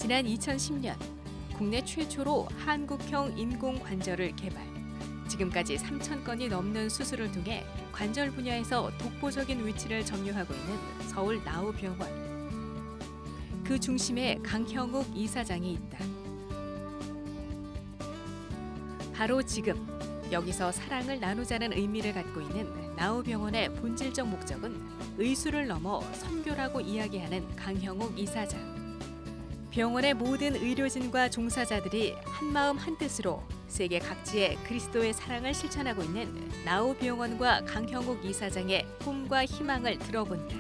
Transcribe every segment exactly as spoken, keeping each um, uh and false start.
지난 이천십 년 국내 최초로 한국형 인공관절을 개발. 지금까지 삼천 건이 넘는 수술을 통해 관절 분야에서 독보적인 위치를 점유하고 있는 서울 나우병원. 그 중심에 강형욱 이사장이 있다. 바로 지금 여기서 사랑을 나누자는 의미를 갖고 있는 나우병원의 본질적 목적은 의술을 넘어 선교라고 이야기하는 강형욱 이사장. 병원의 모든 의료진과 종사자들이 한마음 한뜻으로 세계 각지에 그리스도의 사랑을 실천하고 있는 나우병원과 강형욱 이사장의 꿈과 희망을 들어본다.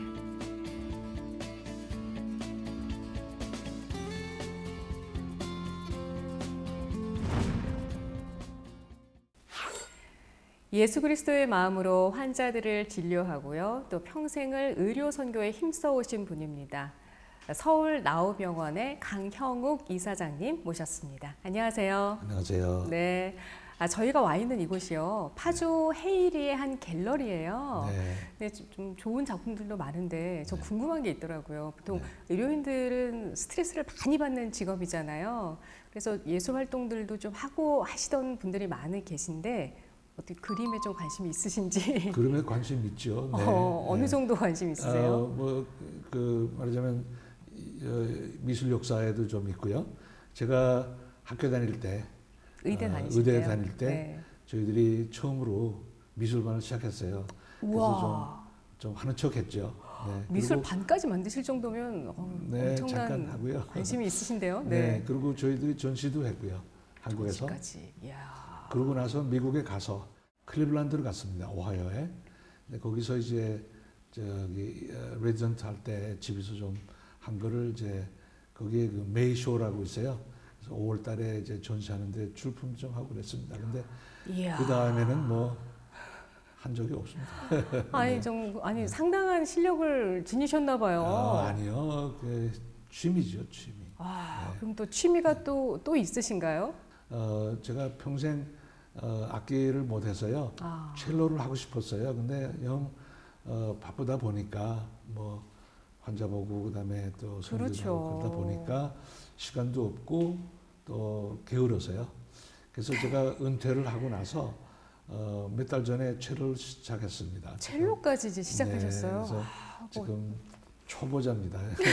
예수 그리스도의 마음으로 환자들을 진료하고요. 또 평생을 의료 선교에 힘써 오신 분입니다. 서울 나우병원의 강형욱 이사장님 모셨습니다. 안녕하세요. 안녕하세요. 네, 아, 저희가 와 있는 이곳이요. 파주 헤이리의 한 갤러리예요. 네. 근데 좀 좋은 작품들도 많은데 저 네. 궁금한 게 있더라고요. 보통 네. 의료인들은 스트레스를 많이 받는 직업이잖아요. 그래서 예술 활동들도 좀 하고 하시던 분들이 많이 계신데 어떻게 그림에 좀 관심이 있으신지? 그림에 관심 있죠. 네. 어, 어느 네. 정도 관심 있으세요? 어, 뭐, 그, 말하자면, 어, 미술 역사에도 좀 있고요. 제가 학교 다닐 때, 의대 어, 다니실 때요? 의대 다닐 때, 네. 저희들이 처음으로 미술반을 시작했어요. 그래서 좀, 좀 하는 척 했죠. 네. 미술 그리고, 반까지 만드실 정도면 어, 네, 엄청난 잠깐 하고요. 관심이 있으신데요? 네. 네. 그리고 저희들이 전시도 했고요. 한국에서. 전시까지. 이야. 그러고 나서 미국에 가서 클리블란드를 갔습니다. 오하이오에. 근데 거기서 이제 저기 레지던트 할 때 집에서 좀 한 거를 이제 거기에 그 메이쇼라고 있어요. 그래서 오월 달에 이제 전시하는데 출품 좀 하고 그랬습니다. 근데 이야. 그 다음에는 뭐 한 적이 없습니다. 아니 네. 좀 아니 상당한 실력을 지니셨나 봐요. 아, 아니요. 그 취미죠, 취미. 아, 네. 그럼 또 취미가 또 또 있으신가요? 어, 제가 평생 어, 악기를 못해서요. 아. 첼로를 하고 싶었어요. 근데 영 어, 바쁘다 보니까 뭐 환자 보고 그다음에 또 선교도 그렇죠. 하고 그러다 보니까 시간도 없고 또 게으러서요. 그래서 제가 은퇴를 하고 나서 어, 몇 달 전에 첼로를 시작했습니다. 첼로까지 이제 시작하셨어요. 네, 그래서 아, 뭐. 지금 초보자입니다. 네.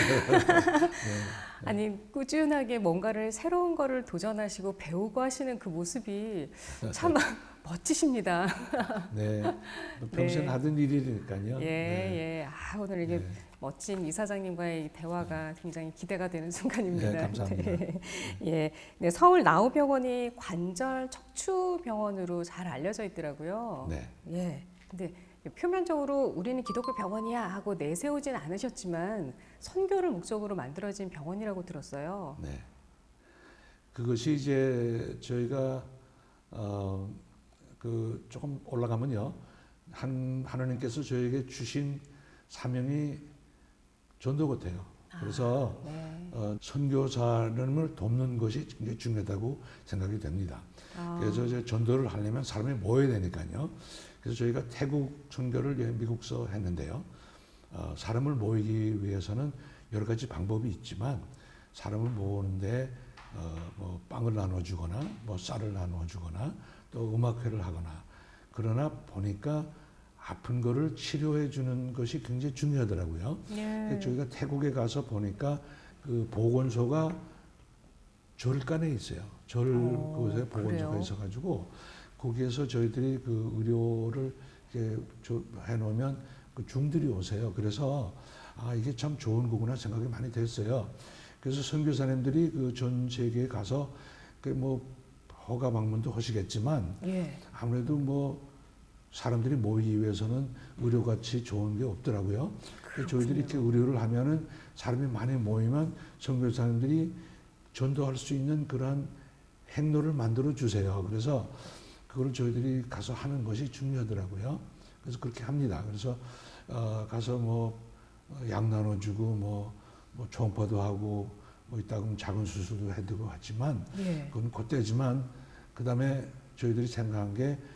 아니 꾸준하게 뭔가를 새로운 거를 도전하시고 배우고 하시는 그 모습이 참 멋지십니다. 네, 뭐 평생 네. 하던 일이니까요. 예, 네. 예. 아, 오늘 이게 네. 멋진 이사장님과의 이 대화가 굉장히 기대가 되는 순간입니다. 네, 감사합니다. 네. 예. 네, 서울 나우병원이 관절 척추 병원으로 잘 알려져 있더라고요. 네. 예. 근데 표면적으로 우리는 기독교 병원이야 하고 내세우진 않으셨지만 선교를 목적으로 만들어진 병원이라고 들었어요. 네. 그것이 이제 저희가 어, 그 조금 올라가면요, 한 하나님께서 저에게 주신 사명이 전도 같아요. 그래서 아, 네. 어, 선교사님을 돕는 것이 굉장히 중요하다고 생각이 됩니다. 아. 그래서 이제 전도를 하려면 사람이 모여야 되니까요. 그래서 저희가 태국 선교를 미국서 했는데요. 어, 사람을 모이기 위해서는 여러 가지 방법이 있지만 사람을 모으는데 어, 뭐 빵을 나눠주거나 뭐 쌀을 나눠주거나 또 음악회를 하거나, 그러나 보니까 아픈 거를 치료해 주는 것이 굉장히 중요하더라고요. 예. 저희가 태국에 가서 보니까 그 보건소가 절간에 있어요. 절 어, 그곳에 보건소가 그래요? 있어가지고 거기에서 저희들이 그 의료를 이렇게 해놓으면 그 중들이 오세요. 그래서 아, 이게 참 좋은 거구나 생각이 많이 됐어요. 그래서 선교사님들이 그 전 세계에 가서 그 뭐 허가 방문도 하시겠지만 예. 아무래도 뭐 사람들이 모이기 위해서는 의료같이 좋은 게 없더라고요. 저희들이 이렇게 의료를 하면은 사람이 많이 모이면 선교사님들이 전도할 수 있는 그러한 행로를 만들어 주세요. 그래서 그걸 저희들이 가서 하는 것이 중요하더라고요. 그래서 그렇게 합니다. 그래서 어, 가서 뭐 약 나눠주고 뭐, 뭐 초음파도 하고 뭐 이따 그럼 작은 수술도 해드리고 하지만 예. 그건 그때지만 그 다음에 저희들이 생각한 게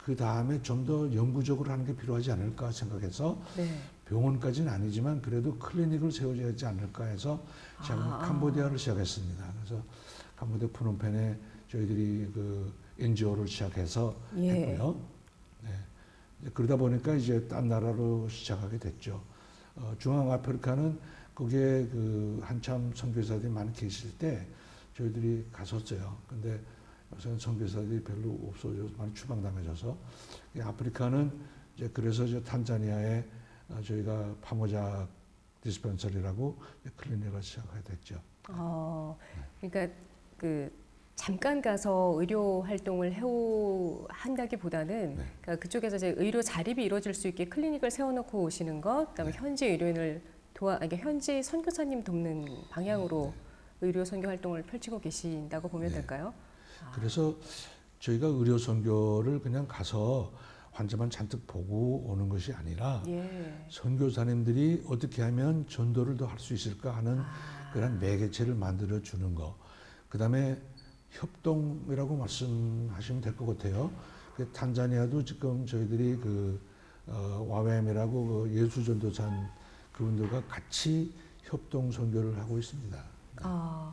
그 다음에 좀 더 영구적으로 하는 게 필요하지 않을까 생각해서 네. 병원까지는 아니지만 그래도 클리닉을 세워줘야 하지 않을까 해서 시작은 아. 캄보디아를 시작했습니다. 그래서 캄보디아 프놈펜에 저희들이 그 엔지오를 시작해서 예. 했고요. 네. 이제 그러다 보니까 이제 딴 나라로 시작하게 됐죠. 어, 중앙 아프리카는 거기에 그 한참 선교사들이 많이 계실 때 저희들이 갔었어요. 근데 요새는 선교사들이 별로 없어져서 많이 추방당해져서 아프리카는 이제 그래서 저 탄자니아에 저희가 파모작 디스펜서리라고 클리닉을 시작하게 됐죠. 어, 그러니까 그 잠깐 가서 의료 활동을 해오 한다기보다는 네. 그러니까 그쪽에서 이제 의료 자립이 이루어질 수 있게 클리닉을 세워놓고 오시는 것, 그다음에 네. 현지 의료인을 도와, 아니, 현지 선교사님 돕는 방향으로 네. 의료 선교 활동을 펼치고 계신다고 보면 네. 될까요? 아. 그래서 저희가 의료 선교를 그냥 가서 환자만 잔뜩 보고 오는 것이 아니라 예. 선교사님들이 어떻게 하면 전도를 더 할 수 있을까 하는 아. 그런 매개체를 만들어 주는 거. 그다음에 협동이라고 말씀하시면 될 것 같아요. 그 탄자니아도 지금 저희들이 그 어, 와웨엠이라고 그 예수전도산 그분들과 같이 협동 선교를 하고 있습니다. 아,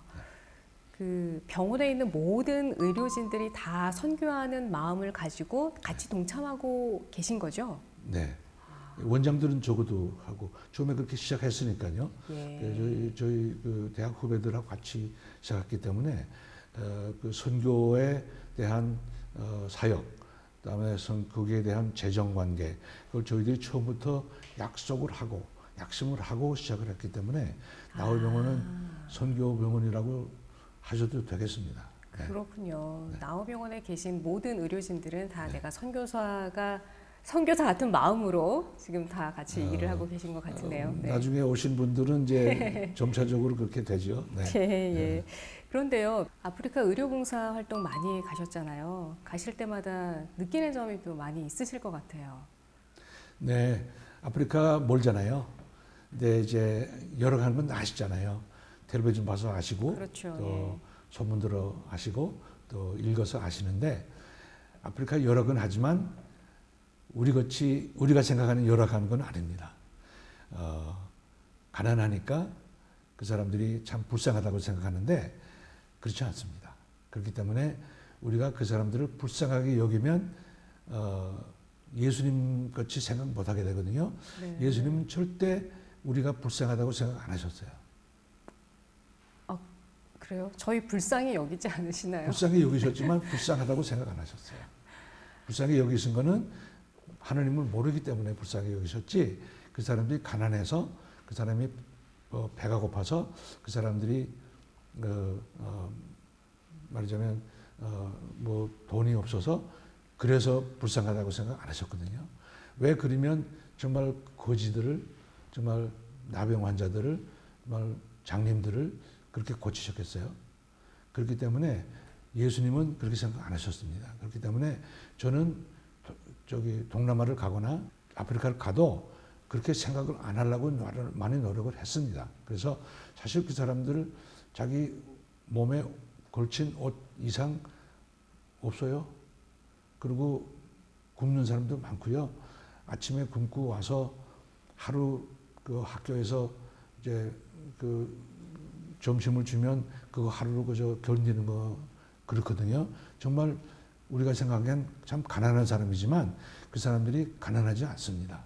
그 병원에 있는 모든 의료진들이 다 선교하는 마음을 가지고 같이 동참하고 계신 거죠? 네. 원장들은 적어도 하고 처음에 그렇게 시작했으니까요. 예. 그 저희 저희 그 대학 후배들하고 같이 시작했기 때문에 어, 그 선교에 대한 어, 사역, 그다음에 선 거기에 대한 재정 관계 그걸 저희들이 처음부터 약속을 하고 약심을 하고 시작을 했기 때문에 나우병원은 아. 선교병원이라고 하셔도 되겠습니다. 네. 그렇군요. 네. 나우병원에 계신 모든 의료진들은 다 네. 내가 선교사가 선교사 같은 마음으로 지금 다 같이 어, 일을 하고 계신 것 같으네요. 어, 네. 나중에 오신 분들은 이제 점차적으로 그렇게 되죠. 네. 예, 예. 그런데요, 아프리카 의료봉사 활동 많이 가셨잖아요. 가실 때마다 느끼는 점이 또 많이 있으실 것 같아요. 네, 아프리카 멀잖아요. 근데 이제 여러 가는 건 아시잖아요. 텔레비전 봐서 아시고 그렇죠. 또 예. 소문 들어 아시고 또 읽어서 아시는데 아프리카 열악은 하지만 우리 같이 우리가 생각하는 열악한 건 아닙니다. 어, 가난하니까 그 사람들이 참 불쌍하다고 생각하는데 그렇지 않습니다. 그렇기 때문에 우리가 그 사람들을 불쌍하게 여기면 어, 예수님 같이 생각 못 하게 되거든요. 네. 예수님은 절대 우리가 불쌍하다고 생각 안 하셨어요. 그래요? 저희 불쌍히 여기지 않으시나요? 불쌍히 여기셨지만 불쌍하다고 생각 안 하셨어요. 불쌍히 여기신 거는 하나님을 모르기 때문에 불쌍히 여기셨지 그 사람들이 가난해서 그 사람이 어, 배가 고파서 그 사람들이 어, 어, 말하자면 어, 뭐 돈이 없어서 그래서 불쌍하다고 생각 안 하셨거든요. 왜 그러면 정말 거지들을 정말 나병 환자들을 정말 장님들을 그렇게 고치셨겠어요. 그렇기 때문에 예수님은 그렇게 생각 안 하셨습니다. 그렇기 때문에 저는 저기 동남아를 가거나 아프리카를 가도 그렇게 생각을 안 하려고 많이 노력을 했습니다. 그래서 사실 그 사람들을 자기 몸에 걸친 옷 이상 없어요. 그리고 굶는 사람도 많고요. 아침에 굶고 와서 하루 그 학교에서 이제 그 점심을 주면 그거 하루로 그저 견디는 거 그렇거든요. 정말 우리가 생각하기엔 참 가난한 사람이지만 그 사람들이 가난하지 않습니다.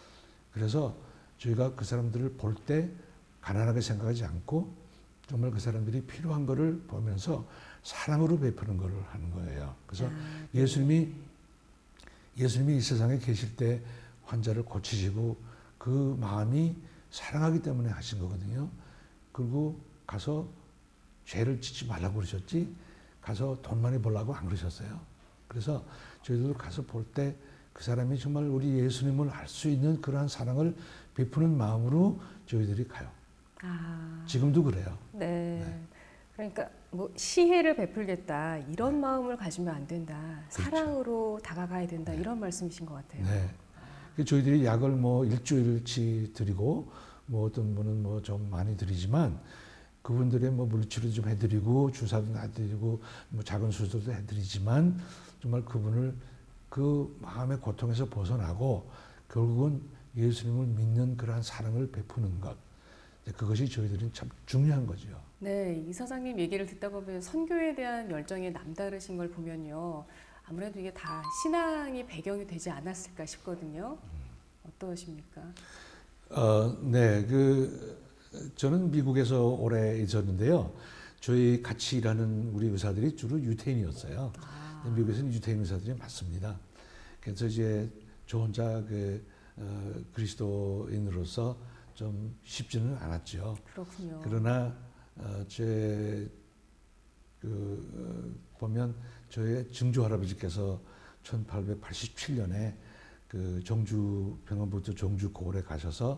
그래서 저희가 그 사람들을 볼 때 가난하게 생각하지 않고 정말 그 사람들이 필요한 거를 보면서 사랑으로 베푸는 거를 하는 거예요. 그래서 아, 예수님이 예수님이 이 세상에 계실 때 환자를 고치시고 그 마음이 사랑하기 때문에 하신 거거든요. 그리고 가서 죄를 짓지 말라고 그러셨지 가서 돈 많이 벌라고 안 그러셨어요. 그래서 저희들도 가서 볼 때 그 사람이 정말 우리 예수님을 알 수 있는 그러한 사랑을 베푸는 마음으로 저희들이 가요. 아, 지금도 그래요. 네. 네. 그러니까 뭐 시혜를 베풀겠다 이런 마음을 가지면 안 된다. 그렇죠. 사랑으로 다가가야 된다 이런 말씀이신 것 같아요. 네. 그래서 저희들이 약을 뭐 일주일치 드리고 뭐 어떤 분은 뭐 좀 많이 드리지만 그분들의 뭐 물리치료도 좀 해드리고 주사도 해드리고 뭐 작은 수술도 해드리지만 정말 그분을 그 마음의 고통에서 벗어나고 결국은 예수님을 믿는 그러한 사랑을 베푸는 것. 그것이 저희들은 참 중요한 거죠. 네, 이사장님 얘기를 듣다 보면 선교에 대한 열정이 남다르신 걸 보면요. 아무래도 이게 다 신앙이 배경이 되지 않았을까 싶거든요. 어떠십니까? 어, 네, 그 저는 미국에서 오래 있었는데요. 저희 같이 일하는 우리 의사들이 주로 유태인이었어요. 아. 미국에서는 유태인 의사들이 많습니다. 그래서 이제 저 혼자 그 어, 그리스도인으로서 좀 쉽지는 않았죠. 그렇군요. 그러나 어, 제 그, 어, 보면 저의 증조 할아버지께서 천팔백팔십칠 년에 그 정주 병원부터 정주 고을에 가셔서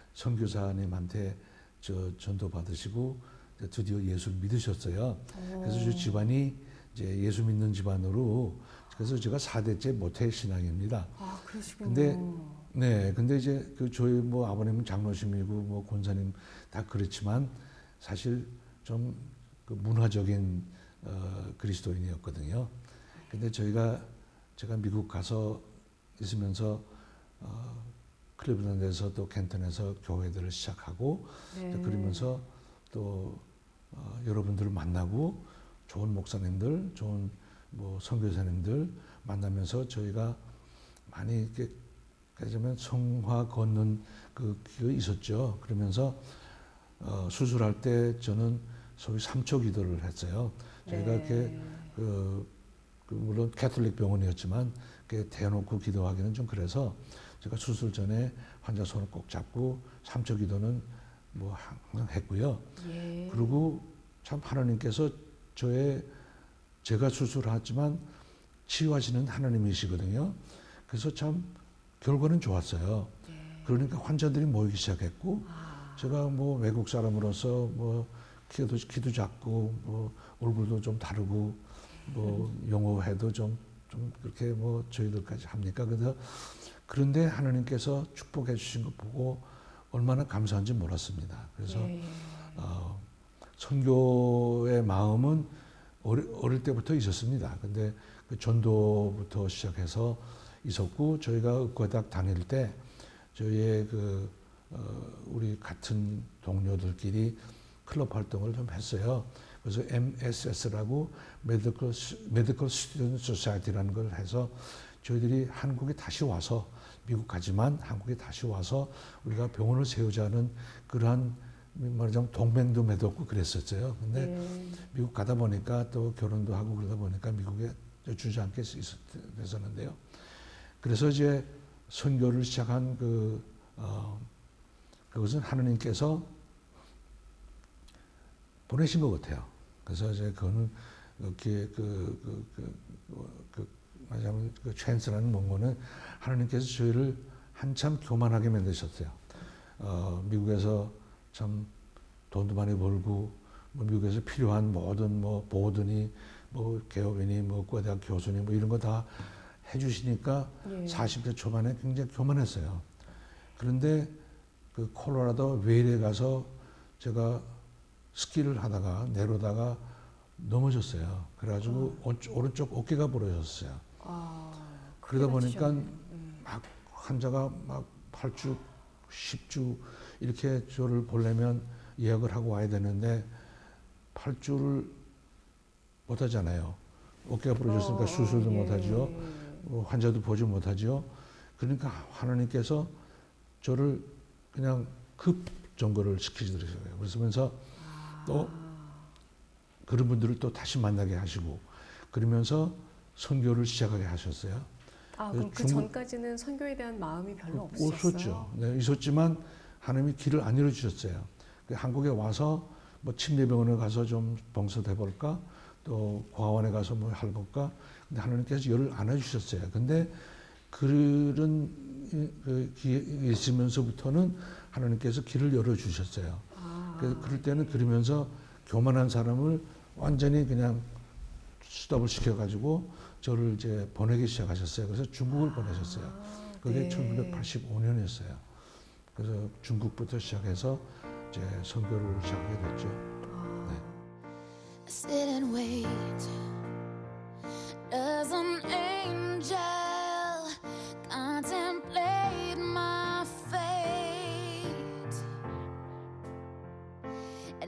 선교사님한테 저 전도 받으시고 드디어 예수를 믿으셨어요. 오. 그래서 저 집안이 이제 예수 믿는 집안으로 그래서 제가 사 대째 모태 신앙입니다. 아, 그러시군요. 근데 네, 근데 이제 그 저희 뭐 아버님은 장로님이고 뭐 권사님 다 그렇지만 사실 좀 그 문화적인 어, 그리스도인이었거든요. 근데 저희가 제가 미국 가서 있으면서 어, 클리블랜드에서 또 켄턴에서 교회들을 시작하고 네. 그러면서 또 어, 여러분들을 만나고 좋은 목사님들, 좋은 뭐 선교사님들 만나면서 저희가 많이 이렇게 그러자면 성화 걷는 그 기가 있었죠. 그러면서 어, 수술할 때 저는 소위 삼초 기도를 했어요. 저희가 네. 이렇게 그, 그 물론 캐톨릭 병원이었지만 대놓고 기도하기는 좀 그래서 제가 수술 전에 환자 손을 꼭 잡고 삼초 기도는 뭐 항상 했고요. 예. 그리고 참 하나님께서 저의 제가 수술하지만 치유하시는 하나님이시거든요. 그래서 참 결과는 좋았어요. 예. 그러니까 환자들이 모이기 시작했고 아. 제가 뭐 외국 사람으로서 뭐 키도 키도 작고 뭐 얼굴도 좀 다르고 뭐 영어해도 좀 좀 그렇게 뭐 저희들까지 합니까? 그래서 그런데 하나님께서 축복해 주신 거 보고 얼마나 감사한지 몰랐습니다. 그래서 예. 어, 선교의 마음은 어릴, 어릴 때부터 있었습니다. 근데 그 전도부터 시작해서 있었고 저희가 의과대학 다닐 때 저희의 그 어, 우리 같은 동료들끼리 클럽 활동을 좀 했어요. 그래서 엠에스에스라고 Medical, Medical Student Society라는 걸 해서 저희들이 한국에 다시 와서 미국 가지만 한국에 다시 와서 우리가 병원을 세우자는 그러한 말하자면 동맹도 맺었고 그랬었어요. 근데 예. 미국 가다 보니까 또 결혼도 하고 그러다 보니까 미국에 주저앉게 있었는데요. 그래서 이제 선교를 시작한 그 어, 그것은 하나님께서 보내신 것 같아요. 그래서 이제 그거는 이렇게 그, 그, 그, 그, 그, 말하자면 그 찬스라는 문구는 하나님께서 저희를 한참 교만하게 만드셨어요. 어, 미국에서 참 돈도 많이 벌고, 뭐 미국에서 필요한 모든 뭐 보드니, 뭐 개업이니, 뭐 과대학 교수니, 뭐 이런 거 다 해주시니까 예. 사십 대 초반에 굉장히 교만했어요. 그런데 그 콜로라도 웨일에 가서 제가 스키를 하다가 내려다가 넘어졌어요. 그래가지고 아. 오른쪽 어깨가 부러졌어요. 아, 그러다 보니까 음. 막 환자가 막 팔 주, 십 주 이렇게 저를 보려면 예약을 하고 와야 되는데 팔 주를 못 하잖아요. 어깨가 부러졌으니까 어, 수술도 예. 못 하죠. 어, 환자도 보지 못하죠. 그러니까 하나님께서 저를 그냥 급 정거를 시키시더라고요. 그러면서 또 그런 분들을 또 다시 만나게 하시고 그러면서 선교를 시작하게 하셨어요. 아, 그럼 그 중국- 전까지는 선교에 대한 마음이 별로 그 없었어요? 없었죠. 네, 있었지만 하나님이 길을 안 열어주셨어요. 그 한국에 와서 뭐 침례병원에 가서 좀 봉사해 볼까, 또 고아원에 가서 뭐 해볼까. 근데 하나님께서 열을 안 해주셨어요. 근데 그런 그 기회 있으면서부터는 하나님께서 길을 열어주셨어요. 아, 그래서 그럴 때는 그러면서 교만한 사람을 완전히 그냥 스톱을 시켜가지고 저를 이제 보내기 시작하셨어요. 그래서 중국을 아, 보내셨어요. 그게 네. 천구백팔십오 년이었어요. 그래서 중국부터 시작해서 이제 선교를 시작하게 됐죠. 아, 네. Sit and wait. Does an angel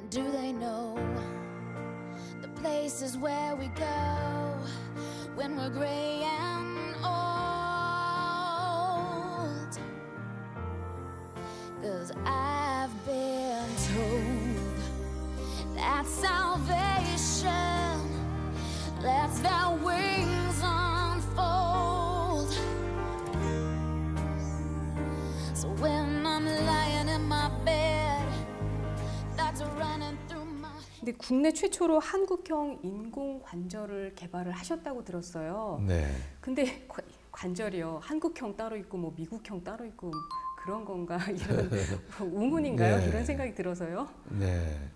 Do they know the places where we go when we're gray and old? 'Cause I've been told that salvation lets their wings unfold. So when I'm lying in my bed, that's running through my head. 근데 국내 최초로 한국형 인공 관절을 개발을 하셨다고 들었어요. 네. 근데 관- 관절이요. 한국형 따로 있고 뭐 미국형 따로 있고 그런 건가 이런 우문인가요? 네. 이런 생각이 들어서요. 네.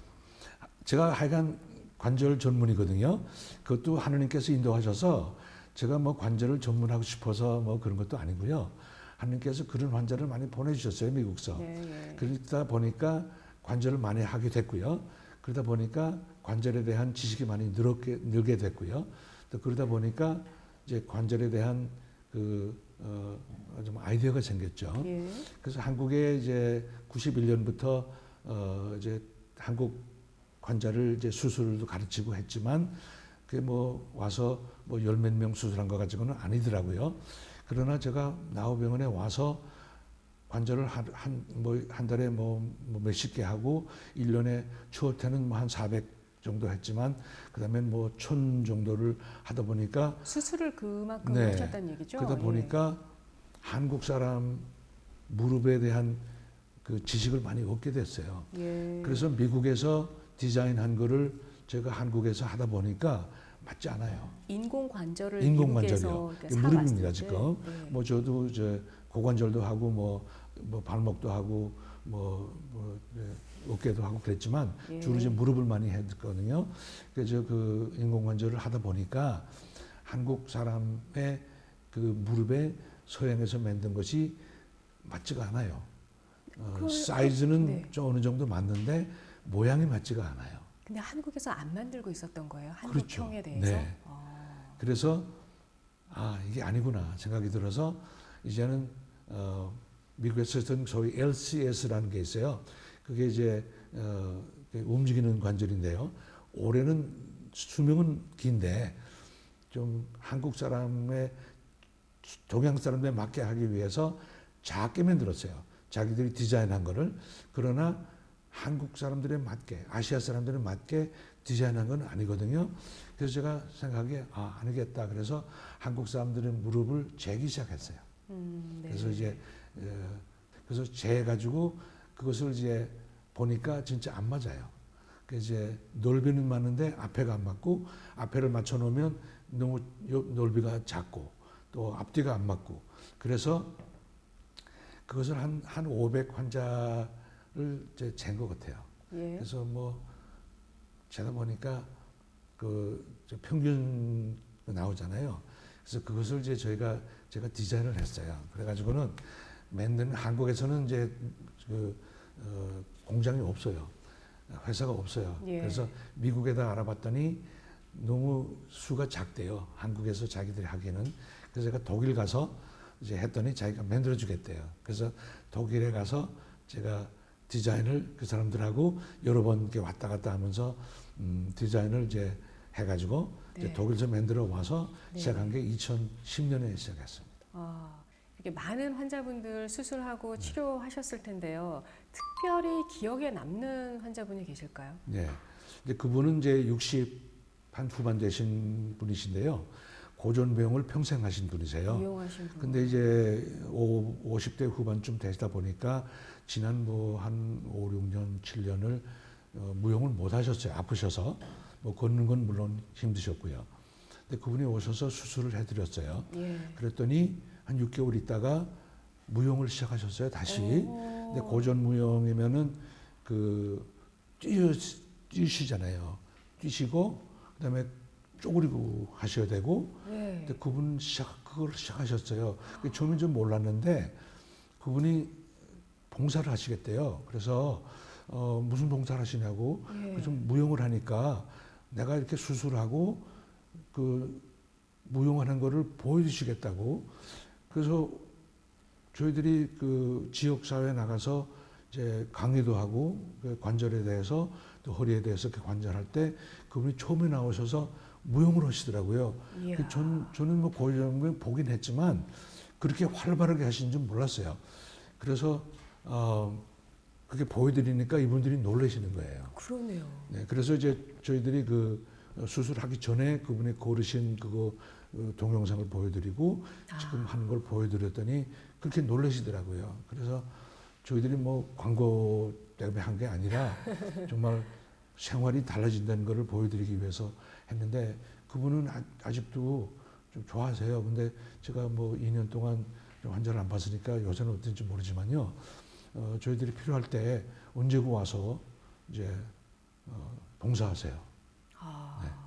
제가 하여간 관절 전문이거든요. 그것도 하느님께서 인도하셔서 제가 뭐 관절을 전문하고 싶어서 뭐 그런 것도 아니고요. 하느님께서 그런 환자를 많이 보내주셨어요, 미국서. 네, 네. 그러다 보니까 관절을 많이 하게 됐고요. 그러다 보니까 관절에 대한 지식이 많이 늘었게, 늘게 됐고요. 또 그러다 보니까 이제 관절에 대한 그, 어, 좀 아이디어가 생겼죠. 예. 그래서 한국에 이제 구십일 년부터 어, 이제 한국 환자를 이제 수술도 가르치고 했지만 그게 뭐 와서 뭐 열 몇 명 수술한 거 가지고는 아니더라고요. 그러나 제가 나우병원에 와서 관절을 한, 한, 뭐, 한 달에 뭐, 뭐 몇십 개 하고 일 년에 추어태는 뭐 한 사백 정도 했지만 그다음에 뭐 천 정도를 하다 보니까 수술을 그만큼 네. 하셨다는 얘기죠. 그러다 예. 보니까 한국 사람 무릎에 대한 그 지식을 많이 얻게 됐어요. 예. 그래서 미국에서 디자인한 거를 제가 한국에서 하다 보니까 맞지 않아요. 인공 관절을 인공 미국에서 관절이요. 이렇게 무릎입니다 사왔을 지금. 때, 네. 뭐 저도 이제 고관절도 하고 뭐, 뭐 발목도 하고 뭐, 뭐 예, 어깨도 하고 그랬지만 예. 주로 이제 무릎을 많이 했거든요. 그래서 그 인공 관절을 하다 보니까 한국 사람의 그 무릎에 서양에서 만든 것이 맞지가 않아요. 어, 그- 사이즈는 네. 좀 어느 정도 맞는데 모양이 맞지가 않아요. 근데 한국에서 안 만들고 있었던 거예요. 그렇죠. 한국형에 대해서. 네. 어. 그래서 아 이게 아니구나 생각이 들어서 이제는 어, 미국에서 쓰던 소위 엘씨에스라는 게 있어요. 그게 이제 어, 움직이는 관절인데요. 올해는 수명은 긴데 좀 한국 사람의 동양 사람들에 맞게 하기 위해서 작게 만들었어요. 자기들이 디자인한 거를. 그러나 한국 사람들에 맞게, 아시아 사람들에 맞게 디자인한 건 아니거든요. 그래서 제가 생각하기에 아, 아니겠다. 그래서 한국 사람들의 무릎을 재기 시작했어요. 음, 네. 그래서 이제 어, 그래서 재 가지고 그것을 이제 보니까 진짜 안 맞아요. 그 이제 넓이는 맞는데 앞에가 안 맞고 앞에를 맞춰 놓으면 너무 요- 넓이가 작고 또 앞뒤가 안 맞고 그래서 그것을 한 한 오백 환자를 이제 잰 것 같아요. 예. 그래서 뭐 재다 보니까 그 저 평균 나오잖아요. 그래서 그것을 이제 저희가 제가 디자인을 했어요. 그래가지고는 만든 한국에서는 이제 그 어, 공장이 없어요. 회사가 없어요. 예. 그래서 미국에다 알아봤더니 너무 수가 작대요. 한국에서 자기들이 하기에는. 그래서 제가 독일 가서 이제 했더니 자기가 만들어 주겠대요. 그래서 독일에 가서 제가 디자인을 그 사람들하고 여러 번 이렇게 왔다 갔다 하면서 음, 디자인을 이제 해가지고 네. 이제 독일에서 만들어 와서 네. 시작한 게 이천십 년에 시작했습니다. 아, 이렇게 많은 환자분들 수술하고 치료하셨을 텐데요. 특별히 기억에 남는 환자분이 계실까요? 네. 이제 그분은 이제 육십 한 후반 되신 분이신데요. 고전병을 평생 하신 분이세요. 이용하신 분. 근데 이제 오십 대 후반쯤 되시다 보니까 지난 뭐 한 오, 육 년, 칠 년을 어, 무용을 못 하셨어요. 아프셔서. 뭐 걷는 건 물론 힘드셨고요. 근데 그분이 오셔서 수술을 해드렸어요. 예. 그랬더니 한 육 개월 있다가 무용을 시작하셨어요. 다시. 오. 근데 고전 무용이면은 그 뛰어 뛰시잖아요. 뛰시고 그다음에 쪼그리고 하셔야 되고. 네. 근데 그분 시작 그걸 시작하셨어요. 그 처음엔 좀 몰랐는데 그분이 봉사를 하시겠대요. 그래서 어, 무슨 봉사를 하시냐고 예. 좀 무용을 하니까 내가 이렇게 수술하고 그 무용하는 거를 보여주시겠다고. 그래서 저희들이 그 지역 사회에 나가서 이제 강의도 하고 그 관절에 대해서 또 허리에 대해서 이렇게 관절할 때 그분이 처음에 나오셔서 무용을 하시더라고요. 이야. 그 전, 저는 뭐 고위험을 보긴 했지만 그렇게 활발하게 하신 줄 몰랐어요. 그래서 어, 그게 보여드리니까 이분들이 놀라시는 거예요. 그러네요. 네, 그래서 이제 저희들이 그 수술하기 전에 그분이 고르신 그거 어, 동영상을 보여드리고 지금 아. 하는 걸 보여드렸더니 그렇게 놀라시더라고요. 그래서 저희들이 뭐 광고 때문에 한 게 아니라 정말 생활이 달라진다는 것을 보여드리기 위해서 했는데 그분은 아, 아직도 좀 좋아하세요. 근데 제가 뭐 이 년 동안 좀 환자를 안 봤으니까 요새는 어떤지 모르지만요. 어, 저희들이 필요할 때 언제고 와서 이제 어, 봉사하세요. 아, 네.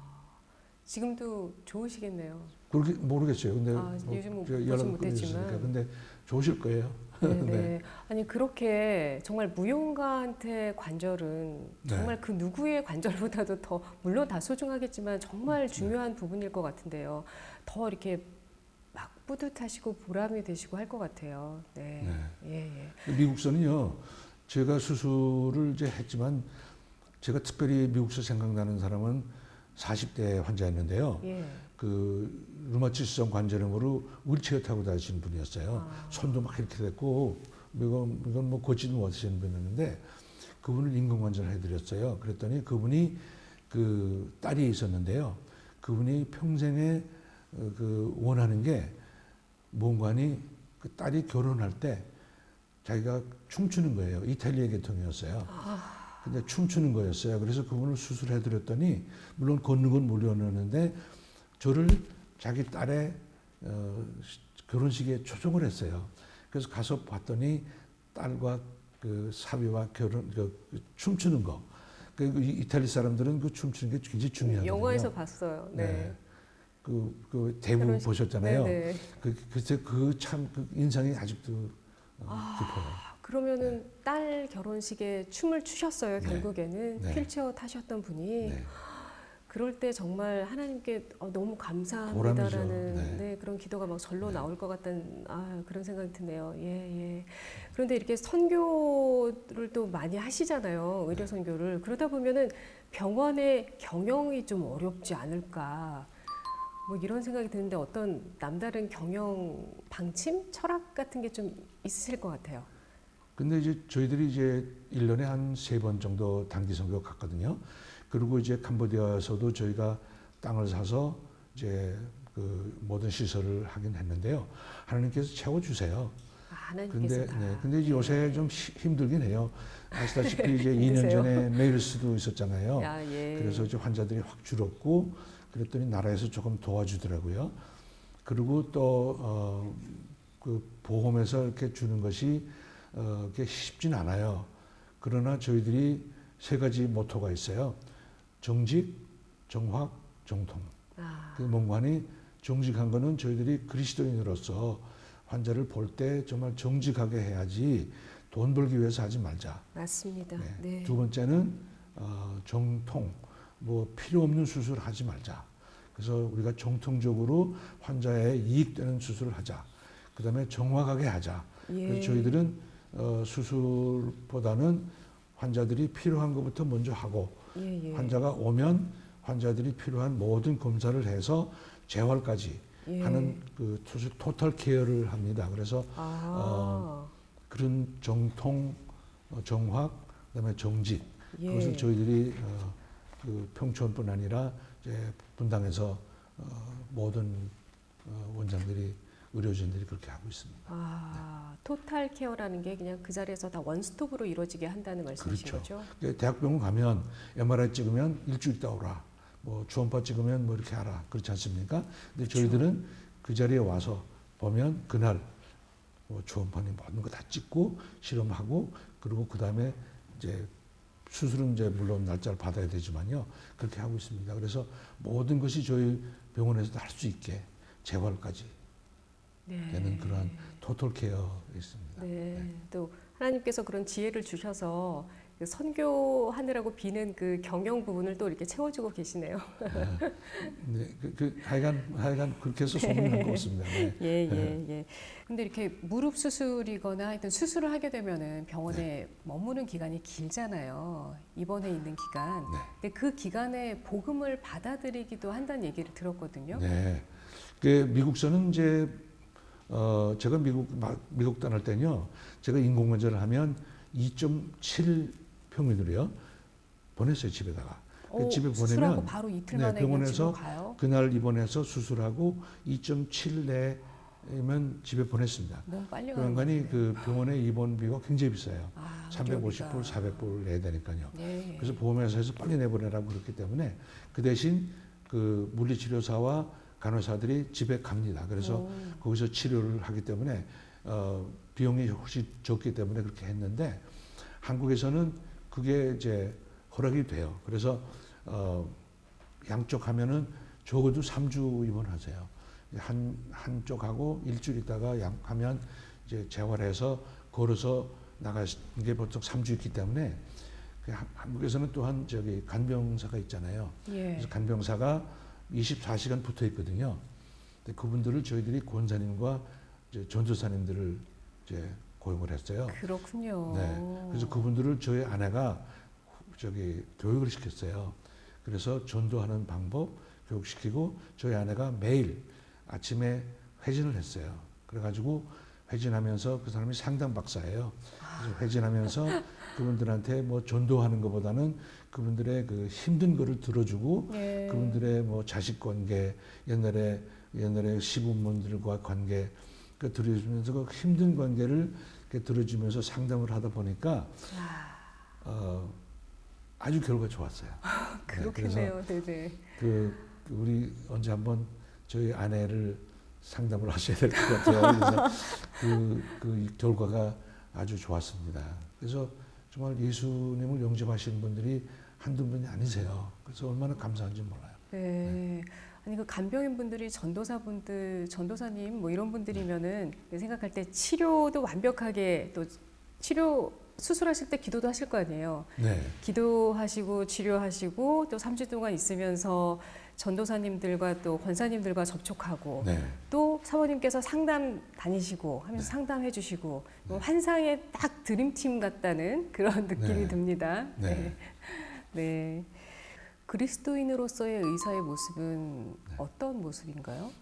지금도 좋으시겠네요. 그렇게 모르겠어요. 근데 아, 뭐 요즘 뭐 제가 보진 연락을 못했지만. 끊으셨으니까. 근데 좋으실 거예요. 네네. 네. 아니 그렇게 정말 무용가한테 관절은 정말 네. 그 누구의 관절보다도 더 물론 다 소중하겠지만 정말 중요한 부분일 것 같은데요. 더 이렇게 막 뿌듯하시고 보람이 되시고 할 것 같아요. 네. 예, 예. 미국서는요. 제가 수술을 이제 했지만 제가 특별히 미국서 생각나는 사람은 사십 대 환자였는데요. 예. 그 루마티스성 관절염으로 휠체어 타고 다니시는 분이었어요. 아. 손도 막 이렇게 됐고 이건, 이건 뭐 걷지도 못하시는 분이었는데 그분을 인공관절을 해드렸어요. 그랬더니 그분이 그 딸이 있었는데요. 그분이 평생에 어, 그 원하는 게 뭔가니 그 딸이 결혼할 때 자기가 춤추는 거예요. 이탈리아 계통이었어요. 아. 근데 춤추는 거였어요. 그래서 그분을 수술해드렸더니 물론 걷는 건 물려놨는데 저를 자기 딸의 어, 결혼식에 초청을 했어요. 그래서 가서 봤더니 딸과 그 사위와 결혼 그, 그 춤추는 거. 그 이탈리 사람들은 그 춤추는 게 굉장히 중요하거든요. 영화에서 봤어요. 네. 네. 그, 그 대부 결혼식- 보셨잖아요. 네네. 그, 그때 그참 그 인상이 아직도 어, 아. 깊어요. 그러면은 딸 결혼식에 춤을 추셨어요. 네. 결국에는 네. 휠체어 타셨던 분이. 네. 그럴 때 정말 하나님께 어, 너무 보람이죠. 감사합니다라는 네. 네, 그런 기도가 막 절로 네. 나올 것 같다는 아, 그런 생각이 드네요. 예, 예. 그런데 이렇게 선교를 또 많이 하시잖아요. 의료 선교를. 그러다 보면은 병원의 경영이 좀 어렵지 않을까. 뭐 이런 생각이 드는데 어떤 남다른 경영 방침, 철학 같은 게 좀 있으실 것 같아요. 근데 이제 저희들이 이제 일 년에 한 세 번 정도 단기 선교 갔거든요. 그리고 이제 캄보디아에서도 저희가 땅을 사서 이제 그 모든 시설을 하긴 했는데요. 하나님께서 채워주세요. 아, 하나님께서 근데, 다. 네, 근데 이제 요새 좀 시- 힘들긴 해요. 아시다시피 이제 이 년 힘드세요? 전에 메르스도 있었잖아요. 야, 예. 그래서 이제 환자들이 확 줄었고, 그랬더니 나라에서 조금 도와주더라고요. 그리고 또, 어, 그 보험에서 이렇게 주는 것이, 어, 그게 쉽진 않아요. 그러나 저희들이 세 가지 모토가 있어요. 정직, 정확, 정통. 아, 그 뭔가니 정직한 거는 저희들이 그리스도인으로서 환자를 볼 때 정말 정직하게 해야지 돈 벌기 위해서 하지 말자. 맞습니다. 네. 네. 두 번째는 어, 정통, 뭐 필요 없는 수술 하지 말자. 그래서 우리가 정통적으로 환자에 이익되는 수술을 하자. 그 다음에 정확하게 하자. 예. 그래서 저희들은 어, 수술보다는 환자들이 필요한 것부터 먼저 하고 예, 예. 환자가 오면 환자들이 필요한 모든 검사를 해서 재활까지 예. 하는 그 투수 토탈 케어를 합니다. 그래서 아, 그런 정통, 어, 정확, 그다음에 정직 예. 그것을 저희들이 어, 그 평촌뿐 아니라 이제 분당에서 어, 모든 어, 원장들이 의료진들이 그렇게 하고 있습니다. 아, 토탈 케어라는 게 그냥 그 자리에서 다 원스톱으로 이루어지게 한다는 말씀이신 그렇죠. 거죠? 그 대학병원 가면 엠알아이 찍으면 일주일 있다 오라. 뭐 초음파 찍으면 뭐 이렇게 하라. 그렇지 않습니까? 근데 저희들은 그 자리에 와서 보면 그날 뭐 초음파니 모든 거 다 찍고 실험하고 그리고 그 다음에 이제 수술은 이제 물론 날짜를 받아야 되지만요. 그렇게 하고 있습니다. 그래서 모든 것이 저희 병원에서도 할 수 있게 재활까지 네. 되는 그러한 토탈 케어가 있습니다. 네. 또 하나님께서 그런 지혜를 주셔서 그 선교하느라고 비는 그 경영 부분을 또 이렇게 채워주고 계시네요. 아, 네, 그, 그 하여간 하여간 그렇게 해서 소문이 난 것 같습니다. 네. 예, 예, 예. 근데 이렇게 무릎 수술이거나 하여튼 수술을 하게 되면은 병원에 네. 머무는 기간이 길잖아요. 입원해 있는 기간. 네. 근데 그 기간에 복음을 받아들이기도 한다는 얘기를 들었거든요. 네. 그 미국서는 이제 어 제가 미국 미국 떠날 때는요. 제가 인공관절을 하면 이 점 칠 평균으로요. 보냈어요 집에다가. 그 오, 집에 수술하고 보내면 바로 이틀 네, 만에 병원에서 그냥 집으로 가요. 그날 입원해서 수술하고 이 점 칠 내면 집에 보냈습니다. 너무 빨리 가는 그런간이 건데. 그 병원의 입원비가 굉장히 비싸요. 아, 삼백오십 불, 의료비가. 사백 불 내야 되니까요. 네. 그래서 보험회사에서 빨리 내보내라고 그렇기 때문에 그 대신 그 물리치료사와 간호사들이 집에 갑니다. 그래서 오. 거기서 치료를 하기 때문에 어, 비용이 훨씬 적기 때문에 그렇게 했는데 한국에서는 그게 이제 허락이 돼요. 그래서 어, 양쪽 하면은 적어도 삼 주 입원하세요. 한 한쪽하고 일주일 있다가 양 하면 이제 재활해서 걸어서 나가는 게 보통 삼 주 있기 때문에 그 한- 한국에서는 또한 저기 간병사가 있잖아요. 예. 그래서 간병사가 이십사 시간 붙어 있거든요. 근데 그분들을 저희들이 권사님과 이제 전도사님들을 이제 고용을 했어요. 그렇군요. 네. 그래서 그분들을 저희 아내가 저기 교육을 시켰어요. 그래서 전도하는 방법 교육시키고 저희 아내가 매일 아침에 회진을 했어요. 그래가지고 회진하면서 그 사람이 상담 박사예요. 그래서 회진하면서 그분들한테 뭐 전도하는 것보다는 그분들의 그 힘든 거를 들어주고 예. 그분들의 뭐 자식 관계 옛날에 옛날에 시부모들과 관계 그 들어주면서 그 힘든 관계를 이렇게 들어주면서 상담을 하다 보니까 아, 어, 아주 결과 좋았어요. 네, 그래서 그렇겠네요. 네네. 그, 그 우리 언제 한번 저희 아내를 상담을 하셔야 될 것 같아요. 그래서 그, 그 결과가 아주 좋았습니다. 그래서 정말 예수님을 영접하시는 분들이 한두 분이 아니세요. 그래서 얼마나 감사한지 몰라요. 네. 아니 그 간병인 분들이 전도사분들, 전도사님 뭐 이런 분들이면은 생각할 때 치료도 완벽하게 또 치료 수술하실 때 기도도 하실 거 아니에요. 네. 기도하시고 치료하시고 또 삼 주 동안 있으면서 전도사님들과 또 권사님들과 접촉하고 네. 또 사모님께서 상담 다니시고 하면서 네. 상담해 주시고 환상의 딱 드림팀 같다는 그런 느낌이 네. 듭니다. 네. 네. 네. 그리스도인으로서의 의사의 모습은 네. 어떤 모습인가요?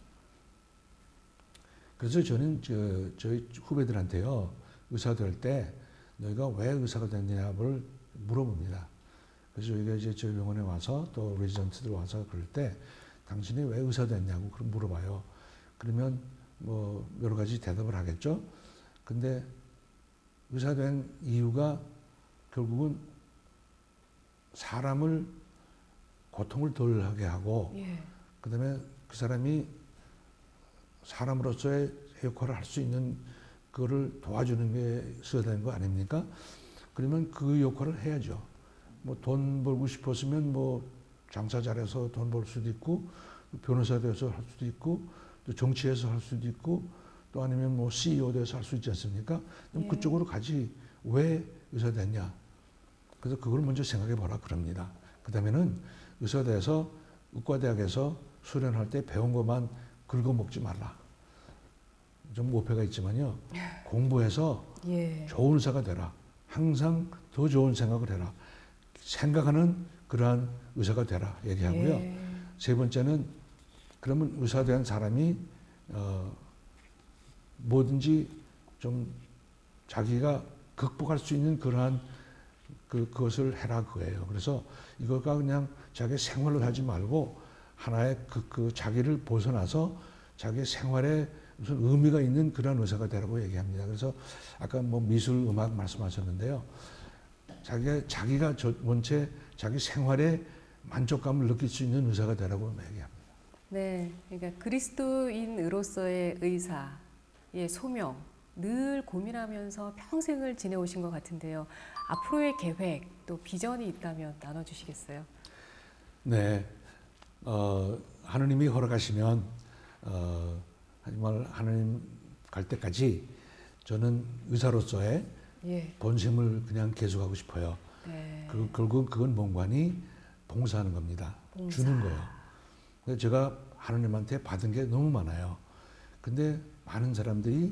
그래서 저는 저, 저희 후배들한테요. 의사 될 때 너희가 왜 의사가 됐냐를 물어봅니다. 그래서 저희가 이제 저희 병원에 와서 또 레지던트들 와서 그럴 때 당신이 왜 의사 됐냐고 그럼 물어봐요. 그러면 뭐 여러 가지 대답을 하겠죠. 근데 의사 된 이유가 결국은 사람을 고통을 덜 하게 하고 예. 그다음에 그 사람이 사람으로서의 역할을 할 수 있는 그거를 도와주는 게 있어야 되는 거 아닙니까? 그러면 그 역할을 해야죠. 뭐 돈 벌고 싶었으면 뭐 장사 잘해서 돈 벌 수도 있고 변호사 돼서 할 수도 있고 또 정치에서 할 수도 있고 또 아니면 뭐 씨이오 돼서 할 수 있지 않습니까? 그럼 예. 그쪽으로 가지 왜 의사 됐냐? 그래서 그걸 먼저 생각해 보라 그럽니다. 그 다음에는 의사 돼서 의과대학에서 수련할 때 배운 것만 긁어먹지 말라. 좀 오해가 있지만요. 공부해서 예. 좋은 의사가 되라. 항상 더 좋은 생각을 해라. 생각하는 그러한 의사가 되라. 얘기하고요. 예. 세 번째는 그러면 의사 된 사람이 어, 뭐든지 좀 자기가 극복할 수 있는 그러한 그, 그것을 해라 그거예요. 그래서 이거가 그냥 자기 생활을 하지 말고 하나의 그, 그 자기를 벗어나서 자기 생활에 무슨 의미가 있는 그런 의사가 되라고 얘기합니다. 그래서 아까 뭐 미술, 음악 말씀하셨는데요. 자기가, 자기가 저, 원체 자기 생활에 만족감을 느낄 수 있는 의사가 되라고 얘기합니다. 네. 그러니까 그리스도인으로서의 의사의 소명 늘 고민하면서 평생을 지내오신 것 같은데요. 앞으로의 계획 또 비전이 있다면 나눠주시겠어요? 네, 어, 하느님이 허락하시면 어, 정말 하느님 갈 때까지 저는 의사로서의 예. 본심을 그냥 계속하고 싶어요. 네. 그, 결국 그건 뭔가니 봉사하는 겁니다. 봉사. 주는 거예요. 그래서 제가 하나님한테 받은 게 너무 많아요. 근데 많은 사람들이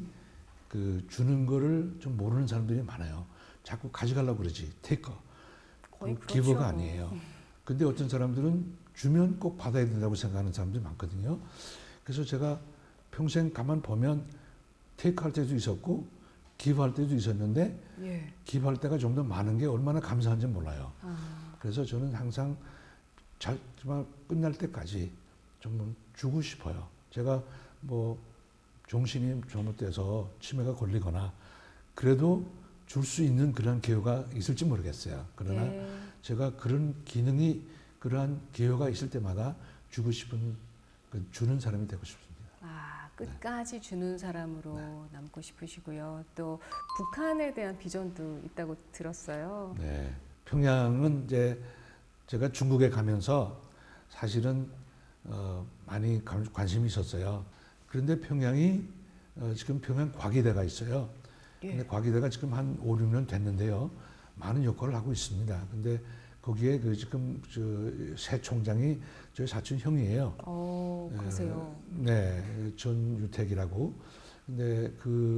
그 주는 거를 좀 모르는 사람들이 많아요. 자꾸 가져가려고 그러지. 테이커. 거의 그 그렇죠. 기버가 아니에요. 근데 어떤 사람들은 주면 꼭 받아야 된다고 생각하는 사람들이 많거든요. 그래서 제가 평생 가만 보면 테이크할 때도 있었고 기부할 때도 있었는데 예. 기부할 때가 좀 더 많은 게 얼마나 감사한지 몰라요. 아, 그래서 저는 항상 잘 정말 끝날 때까지 좀 주고 싶어요. 제가 뭐 정신이 잘못돼서 치매가 걸리거나 그래도 줄 수 있는 그런 기회가 있을지 모르겠어요. 그러나 네. 제가 그런 기능이 그러한 기회가 있을 때마다 주고 싶은 그 주는 사람이 되고 싶습니다. 아, 끝까지 주는 사람으로 남고 싶으시고요. 또 북한에 대한 비전도 있다고 들었어요. 네. 평양은 이제 제가 중국에 가면서 사실은 어, 많이 관- 관심이 있었어요. 그런데 평양이 어, 지금 평양 과기대가 있어요. 예. 근데 과기대가 지금 한 오, 육 년 됐는데요. 많은 역할을 하고 있습니다. 근데 거기에 그 지금 저 새 총장이 저희 사촌 형이에요. 어, 그러세요. 네, 전유택이라고. 근데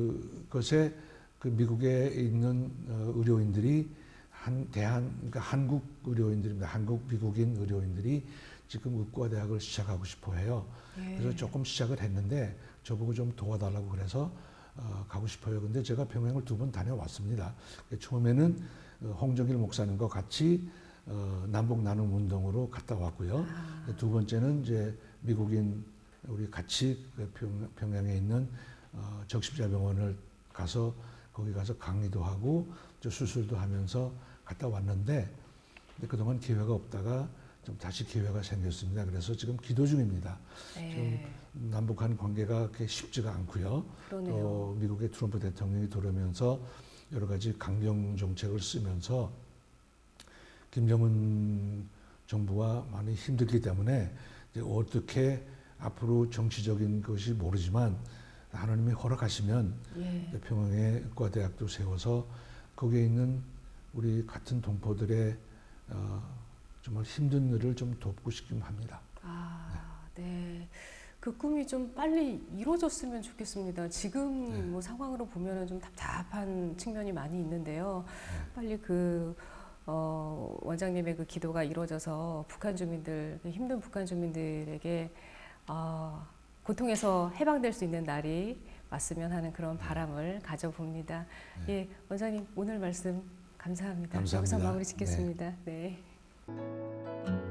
그것에 그 미국에 있는 어, 의료인들이 한 대한 그러니까 한국 의료인들입니다. 한국 미국인 의료인들이 지금 의과대학을 시작하고 싶어해요. 예. 그래서 조금 시작을 했는데 저보고 좀 도와달라고 그래서 어, 가고 싶어요. 근데 제가 평양을 두 번 다녀왔습니다. 처음에는 어, 홍정일 목사님과 같이 어, 남북 나눔 운동으로 갔다 왔고요. 아. 두 번째는 이제 미국인 우리 같이 그 평, 평양에 있는 어, 적십자병원을 가서 거기 가서 강의도 하고 저 수술도 하면서 갔다 왔는데 근데 그동안 기회가 없다가 좀 다시 기회가 생겼습니다. 그래서 지금 기도 중입니다. 네. 좀 남북한 관계가 그렇게 쉽지가 않고요. 그러네요. 또 미국의 트럼프 대통령이 들어오면서 여러 가지 강경 정책을 쓰면서 김정은 정부와 많이 힘들기 때문에 이제 어떻게 앞으로 정치적인 것이 모르지만 하나님이 허락하시면 예. 평양에 의과대학도 세워서 거기에 있는 우리 같은 동포들의 어, 정말 힘든 일을 좀 돕고 싶긴 합니다. 아, 네. 그 꿈이 좀 빨리 이루어졌으면 좋겠습니다. 지금 네. 뭐 상황으로 보면은 좀 답답한 측면이 많이 있는데요. 네. 빨리 그 어, 원장님의 그 기도가 이루어져서 북한 주민들, 힘든 북한 주민들에게 어, 고통에서 해방될 수 있는 날이 왔으면 하는 그런 바람을 가져봅니다. 네. 예, 원장님 오늘 말씀 감사합니다. 감사합니다. 여기서 마무리 짓겠습니다. 네.